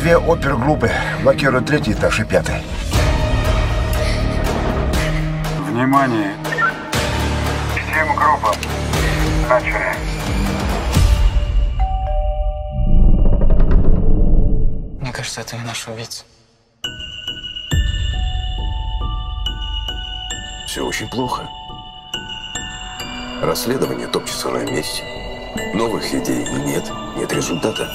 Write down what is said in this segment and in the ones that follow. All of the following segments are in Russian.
2 опергруппы. Блокируют 3-й этаж и 5-й. Внимание! Всем группам. Начали. Мне кажется, это не наш убийца. Все очень плохо. Расследование топчется на месте. Новых идей нет, нет результата.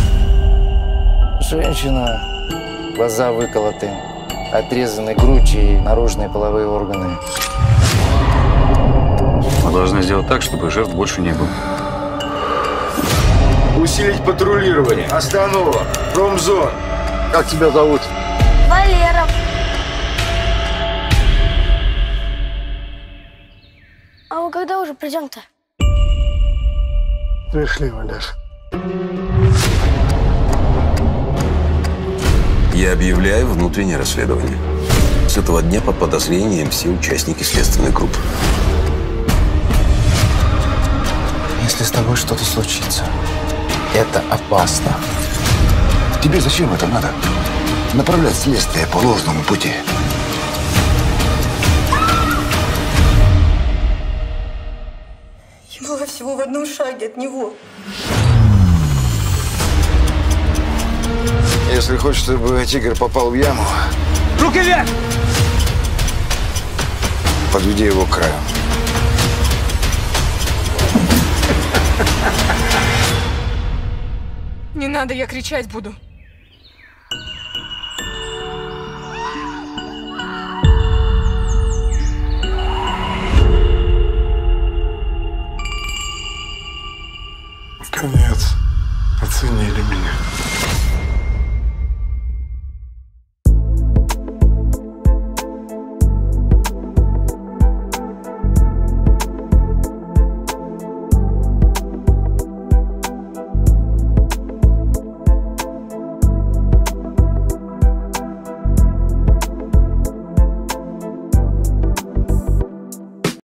Женщина, глаза выколоты, отрезаны грудь и наружные половые органы. Мы должны сделать так, чтобы жертв больше не было. Усилить патрулирование. Остановок. Промзон. Как тебя зовут? Валера. А вы когда уже придем-то? Пришли, Валер. Я объявляю внутреннее расследование. С этого дня под подозрением все участники следственной группы. Если с тобой что-то случится, это опасно. Тебе зачем это надо? Направлять следствие по ложному пути. Я была всего в одном шаге от него. Если хочешь, чтобы тигр попал в яму, Руки вверх! подведи его к краю. Не надо, я кричать буду. Конец. Оценили меня.